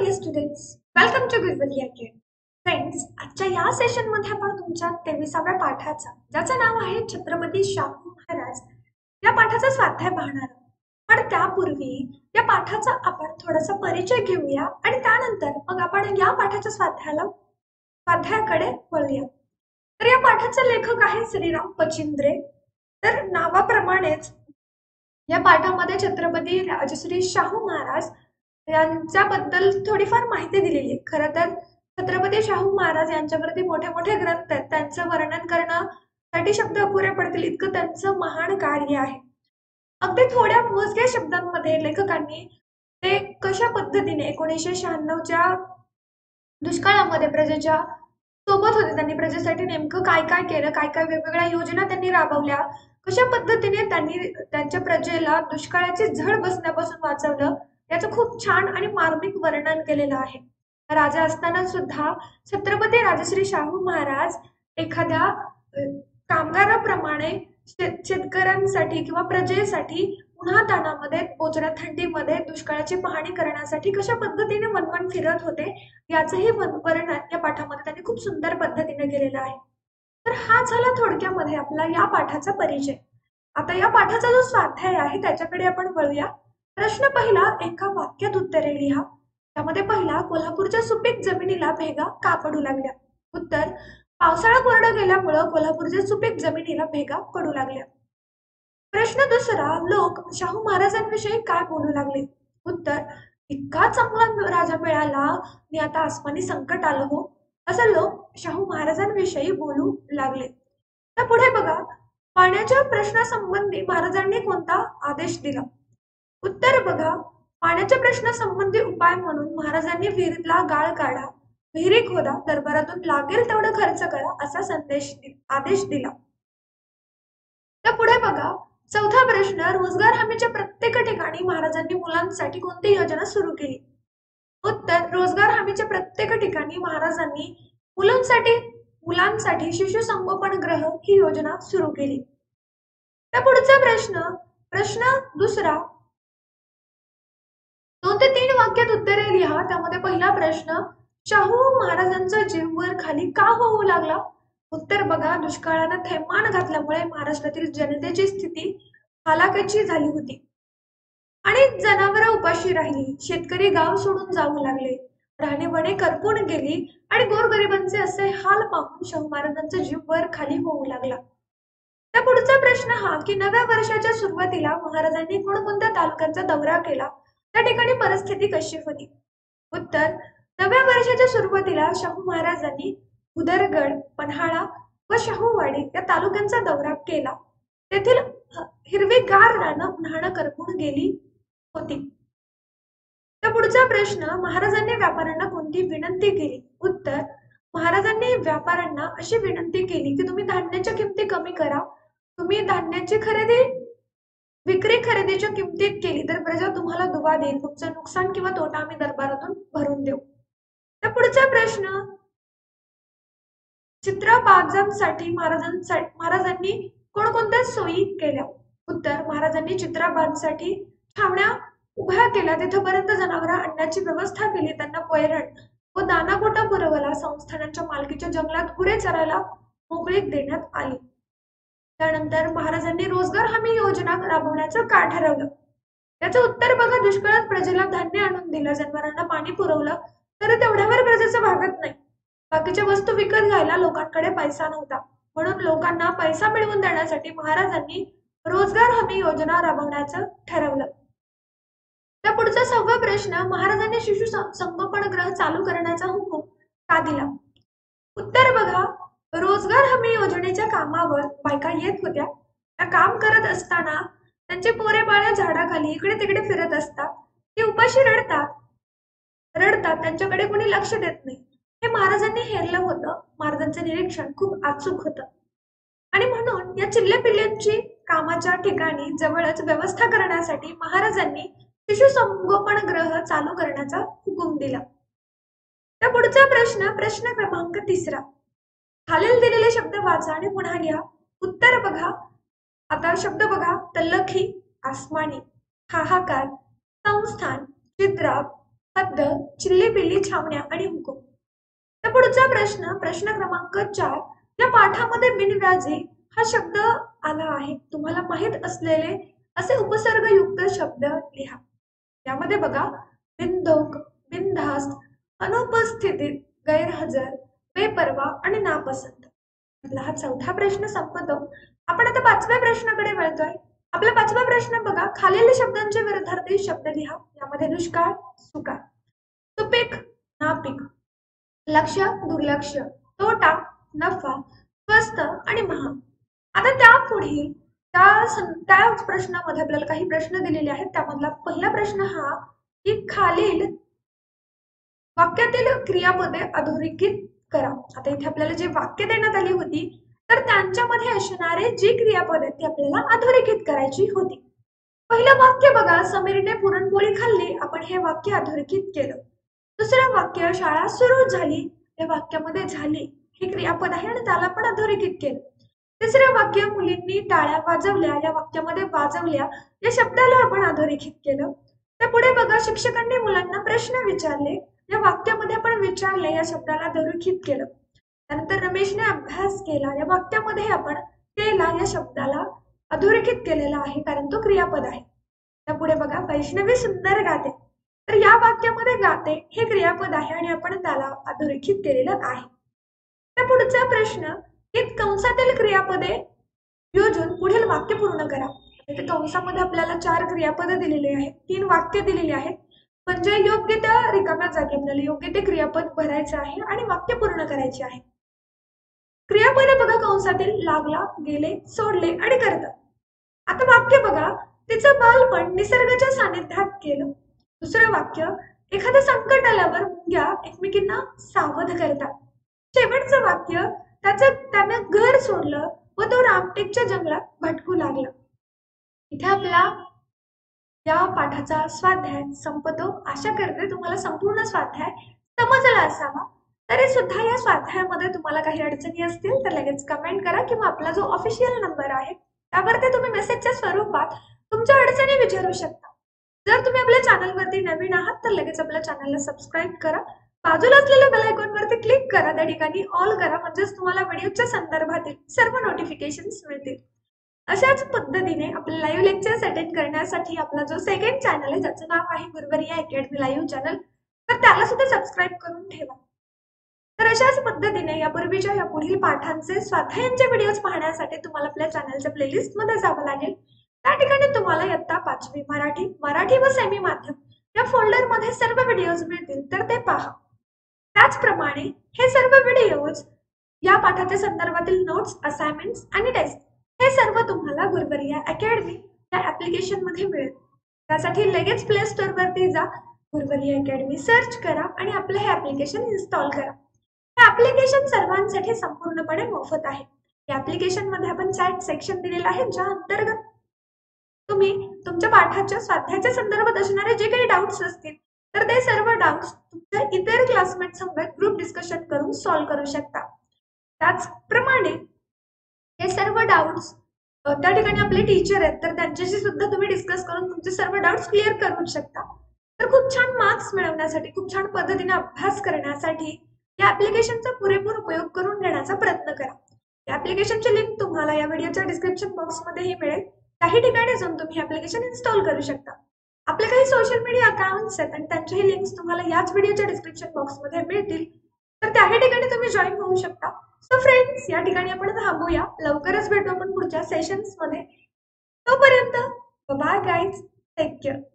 Dear students, welcome to Goodwill Academy. Friends, आजच्या या सेशनमध्ये आपण तुमच्या 23व्या पाठाचा ज्याचं नाव आहे छत्रपती शाहू महाराज या पाठाचा स्वाध्याय पाहणार आहोत. पण त्यापूर्वी या पाठाचा आपण थोडासा परिचय घेऊया आणि त्यानंतर मग आपण या पाठाच्या स्वाध्यायाकडे वळूया. तर या पाठाचे लेखक आहे श्रीराम पचिंद्रे. तर नावाप्रमाणेच या पाठामध्ये छत्रपती राजश्री शाहू महाराज यांच्याबद्दल थोडीफार माहिती दिलेली आहे. खरं तर छत्रपती शाहू महाराज यांच्यावरती मोठे मोठे ग्रंथ आहेत. त्यांचं वर्णन करण्यासाठी शब्द अपुरे पडतील इतकं त्यांचं महान कार्य आहे. अगदी थोड्या मोजक्या शब्दांमध्ये लेखकांनी ते कशा पद्धतीने 1996च्या दुष्काळामध्ये प्रजेच्या सोबत होते, त्यांनी प्रजेसाठी नेमकं काय काय केलं, काय काय वेगवेगळ्या योजना त्यांनी राबवल्या, कशा पद्धतीने त्यांनी त्यांच्या प्रजेला दुष्काळाची झळ बसण्यापासून वाचवलं, याचं खूप छान आणि मार्मिक वर्णन केलेलं आहे. राजा असताना सुद्धा छत्रपती राजश्री शाहू महाराज एखाद्या कामगाराप्रमाणे शेतकऱ्यांसाठी किंवा प्रजेसाठी उन्हातानामध्ये, बोचऱ्या थंडीमध्ये दुष्काळाची पाहणी करण्यासाठी कशा पद्धतीने वणवण फिरत होते याचंही वर्णन या पाठामध्ये त्यांनी खूप सुंदर पद्धतीने केलेलं आहे. तर हा झाला थोडक्यामध्ये आपला या पाठाचा परिचय. आता या पाठाचा जो स्वाध्याय आहे त्याच्याकडे आपण वळूया. प्रश्न पहिला, एका वाक्यात उत्तरे लिहा. त्यामध्ये पहिला, कोल्हापूरच्या सुपीक जमिनीला भेगा का पडू लागल्या? उत्तर, पावसाळा कोरडा गेल्यामुळं कोल्हापूरच्या सुपीक जमिनीला भेगा पडू लागल्या. प्रश्न दुसरा, लोक शाहू महाराजांविषयी काय बोलू लागले? उत्तर, इतका चांगला राजा मिळाला आणि आता आसमानी संकट आलं हो, असं लोक शाहू महाराजांविषयी बोलू लागले. तर पुढे बघा, पाण्याच्या प्रश्नासंबंधी महाराजांनी कोणता आदेश दिला? उत्तर बघा, पाण्याच्या प्रश्नासंबंधी उपाय म्हणून महाराजांनी विहिरीतला गाळ काढा, विहिरी खोदा, दरबारातून लागेल तेवढा खर्च करा असा आदेश दिला. तर पुढे बघा, चौथा प्रश्न, रोजगार हमीच्या प्रत्येक ठिकाणी महाराजांनी मुलांसाठी कोणती योजना सुरू केली? उत्तर, रोजगार हमीच्या प्रत्येक ठिकाणी महाराजांनी मुलांसाठी शिशु संगोपन गृह ही योजना सुरू केली. त्या पुढचा प्रश्न दुसरा, 2 ते 3 वाक्यात उत्तरे लिहा. त्यामध्ये पहिला प्रश्न, शाहू महाराजांचा जीव वर खाली का होऊ लागला? उत्तर बघा, दुष्काळानं थैमान घातल्यामुळे महाराष्ट्रातील जनतेची स्थिती हालाकीची झाली होती आणि जनावरं उपाशी राहिली, शेतकरी गाव सोडून जाऊ लागले, राहणीबणे करपून गेली आणि गोरगरिबांचे असे हाल पाहून शाहू महाराजांचा जीव वर खाली होऊ लागला. त्या पुढचा प्रश्न हा की नव्या वर्षाच्या सुरुवातीला महाराजांनी कोणकोणत्या तालुक्यांचा दौरा केला, त्या ठिकाणी परिस्थिती कशी होती? उत्तर, नव्या वर्षाच्या सुरुवातीला शाहू महाराजांनी उदरगड, पन्हाळा व शाहूवाडी या तालुक्यांचा दौरा केला. तेथील हिरवीगार रानं उन्हाळ्यानं करपून गेली होती. त्या पुढचा प्रश्न, महाराजांनी व्यापाऱ्यांना कोणती विनंती केली? उत्तर, महाराजांनी व्यापाऱ्यांना अशी विनंती केली की तुम्ही धान्याच्या किमती कमी करा, तुम्ही धान्याची विक्री खरेदीच्या किमतीत केली तर प्रजा तुम्हाला दुवा देईल, तुमचं नुकसान किंवा तोटा आम्ही दरबारातून भरून देऊ. त्या पुढचा प्रश्न, चित्राबाजांसाठी महाराजांनी कोणकोणत्या सोयी केल्या? उत्तर, महाराजांनी चित्राबाजांसाठी छावण्या उभ्या केल्या, तिथपर्यंत जनावर आणण्याची व्यवस्था केली, त्यांना वैरण व दानाकोटा पुरवला, संस्थानांच्या मालकीच्या जंगलात गुरे चरायला मोकळीक देण्यात आली. त्यानंतर महाराजांनी रोजगार हमी योजना राबवण्याचं का ठरवलं? त्याचं उत्तर बघा, दुष्काळात प्रजेला धान्य आणून दिलं, जनावरांना पाणी पुरवलं, तर तेवढ्यावर प्रजेचं भागत नाही. बाकीच्या वस्तू विकत घ्यायला लोकांकडे पैसा नव्हता, म्हणून लोकांना पैसा मिळवून देण्यासाठी महाराजांनी रोजगार हमी योजना राबवण्याचं ठरवलं. त्या पुढचा 6वा प्रश्न, महाराजांनी शिशु संगोपन गृह चालू करण्याचा हुकूम का दिला? उत्तर बघा, रोजगार हमी योजनेच्या कामावर बायका येत होत्या, त्या काम करत असताना त्यांचे पोरे बाळ्या झाडाखाली इकडे तिकडे फिरत असतात, ते उपाशी रडतात, त्यांच्याकडे कोणी लक्ष देत नाही, हे महाराजांनी हेरलं होतं. महाराजांचं निरीक्षण खूप अचूक होतं आणि म्हणून या चिल्लेपिल्ल्यांची कामाच्या ठिकाणी जवळच व्यवस्था करण्यासाठी महाराजांनी शिशु संगोपन गृह चालू करण्याचा हुकूम दिला. त्या पुढचा प्रश्न क्रमांक 3, खालील दिलेले शब्द वाचा आणि पुन्हा लिहा. उत्तर बघा, आता शब्द बघा, तल्लखी, आसमानी, हाहाकार, संस्थान, चित्राब, हद्द, चिल्ली पिल्ली छावण्या आणि हुकूम. तर पुढचा प्रश्न क्रमांक 4. या पाठामध्ये बिनव्याजी हा शब्द आला आहे. तुम्हाला माहित असलेले असे उपसर्गयुक्त शब्द लिहा. यामध्ये बघा, बिनधोक, बिनधास्त, अनुपस्थितीत, गैरहजर, बेपर्वा आणि नापसंत. आपला हा चौथा प्रश्न संपतो. आपण आता 5व्या प्रश्नाकडे वळतोय. आपला 5वा प्रश्न बघा, खालील शब्दांचे विरुद्धार्थी शब्द लिहा. यामध्ये दुष्काळ, सुकाळ, सुपीक, नापीक, लक्ष, दुर्लक्ष, तोटा, नफा, स्वस्त आणि महाग. आता त्यापुढील त्या प्रश्नामध्ये आपल्याला काही प्रश्न दिलेले आहेत. त्यामधला पहिला प्रश्न हा की खालील वाक्यातील क्रियापदे अधोरेखित करा. आता इथे आपल्याला जे वाक्य देण्यात आली होती तर त्यांच्यामध्ये असणारे जी क्रियापद आहेत ती आपल्याला अधोरेखित करायची होती. पहिलं वाक्य बघा, समीरने पुरणपोळी खाल्ली. आपण हे वाक्य अधोरेखित केलं. दुसरं वाक्य, शाळा सुरू झाली. या वाक्यामध्ये झाली हे क्रियापद आहे आणि त्याला आपण अधोरेखित केलं. तिसरं वाक्य, मुलींनी टाळ्या वाजवल्या. या वाक्यामध्ये वाजवल्या या शब्दाला आपण अधोरेखित केलं. त्या पुढे बघा, शिक्षकांनी मुलांना प्रश्न विचारले. या वाक्यामध्ये आपण विचारले या शब्दाला अधोरेखित केलं. त्यानंतर रमेशने अभ्यास केला. या वाक्यामध्ये आपण केला या शब्दाला अधोरेखित केलेला आहे कारण तो क्रियापद आहे. त्यापुढे बघा, वैष्णवी सुंदर गाते. तर या वाक्यामध्ये गाते हे क्रियापद आहे आणि आपण त्याला अधोरेखित केलेलं आहे. त्या पुढचा प्रश्न, कंसातील क्रियापदे योजून पुढील वाक्य पूर्ण करा. इथे कंसामध्ये आपल्याला 4 क्रियापदे दिलेली आहेत, 3 वाक्य दिलेली आहेत. म्हणजे योग्य त्या रिकाम्या जागी आपल्याला योग्य ते क्रियापद भरायचे आहे आणि वाक्य पूर्ण करायचे आहे. क्रियापदे बघा कंसातील, लागला, गेले, सोडले आणि करतात. आता वाक्य बघा, तिचं बालपण निसर्गाच्या सानिध्यात केलं. दुसरं वाक्य, एखादं संकट आल्यावर मुंग्या एकमेकींना सावध करतात. शेवटचं वाक्य, त्यानं घर सोडलं व तो रामटेकच्या जंगलात भटकू लागला. इथे आपला या पाठाचा स्वाध्याय संपतो. आशा करते तुम्हाला संपूर्ण स्वाध्याय समजला असावा. तरी सुद्धा या स्वाध्यायामध्ये तुम्हाला काही अडचणी असतील तर लगेच कमेंट करा किंवा आपला जो ऑफिशियल नंबर आहे त्यावरती तुम्ही मेसेजच्या स्वरूपात तुमच्या अडचणी विचारू शकता. जर तुम्ही आपल्या चॅनलवरती नवीन आहात तर लगेच आपल्या चॅनलला सबस्क्राईब करा. बाजूला असलेल्या बेल आयकॉनवरती क्लिक करा. त्या ठिकाणी ऑल करा म्हणजेच तुम्हाला व्हिडिओच्या संदर्भातील सर्व नोटिफिकेशन्स मिळतील. अशाच पद्धतीने आपले लाईव्ह लेक्चर्स अटेंड करण्यासाठी आपला जो सेकंड चॅनल आहे ज्याचं नाव आहे गुरुवर्या अकॅडमी लाईव्ह चॅनल, तर त्याला सुद्धा सबस्क्राईब करून ठेवा. तर अशाच पद्धतीने यापूर्वीच्या या पुढील पाठांचे स्वाध्यायांचे व्हिडिओज पाहण्यासाठी तुम्हाला आपल्या चॅनलच्या प्लेलिस्ट मध्ये जावं लागेल. त्या ठिकाणी तुम्हाला इयत्ता 5वी मराठी व सेमी माध्यम या फोल्डर मध्ये सर्व व्हिडिओज मिळतील तर ते पहा. त्याचप्रमाणे हे सर्व व्हिडिओज या पाठाच्या संदर्भातील नोट्स, असाइनमेंट्स आणि टेस्ट हे सर्व तुम्हाला गुरुवर्या अकॅडमी या ऍप्लिकेशन मध्ये मिळेल. त्यासाठी लगेच प्ले स्टोर वरती जा, गुरुवर्या अकॅडमी सर्च करा आणि आपलं हे ऍप्लिकेशन इन्स्टॉल करा. हे ऍप्लिकेशन सर्वांसाठी संपूर्णपणे मोफत आहे. या ऍप्लिकेशन मध्ये आपण चॅट सेक्शन दिलेलं आहे ज्या अंतर्गत तुम्ही तुमच्या पाठाच्या स्वाध्यायाच्या संदर्भात असणारे जे काही डाऊट्स असतील तर ते सर्व डाऊट्स तुमच्या इतर क्लासमेट सोबत ग्रुप डिस्कशन करून सॉल्व्ह करू शकता. त्याचप्रमाणे हे सर्व डाऊट्स त्या ठिकाणी आपले टीचर आहेत तर त्यांच्याशी सुद्धा तुम्ही डिस्कस करून तुमचे सर्व डाऊट्स क्लिअर करू शकता. तर खूप छान मार्क्स मिळवण्यासाठी, खूप छान पद्धतीने अभ्यास करण्यासाठी या ऍप्लिकेशनचा पुरेपूर उपयोग करून घेण्याचा प्रयत्न करा. या ऍप्लिकेशनची लिंक तुम्हाला या व्हिडिओच्या डिस्क्रिप्शन बॉक्समध्येही मिळेल. काही ठिकाणी जाऊन तुम्ही ऍप्लिकेशन इन्स्टॉल करू शकता. आपले काही सोशल मीडिया अकाउंट्स आहेत आणि त्यांच्याही लिंक्स तुम्हाला याच व्हिडिओच्या डिस्क्रिप्शन बॉक्समध्ये मिळतील. तर त्याही ठिकाणी तुम्ही जॉईन होऊ शकता. सो फ्रेंड्स, या ठिकाणी आपण थांबूया. लवकरच भेटू आपण पुढच्या सेशन्स मध्ये. तोपर्यंत बाय गाईज, टेक केअर.